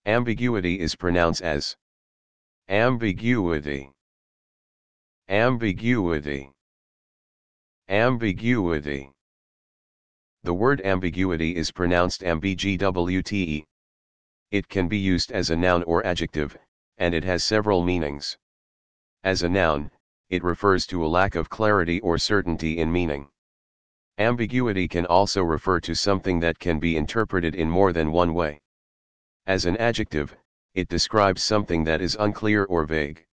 Ambiguity is pronounced as ambiguity, ambiguity, ambiguity. The word ambiguity is pronounced ambigwte. It can be used as a noun or adjective, and it has several meanings. As a noun, it refers to a lack of clarity or certainty in meaning. Ambiguity can also refer to something that can be interpreted in more than one way. As an adjective, it describes something that is unclear or vague.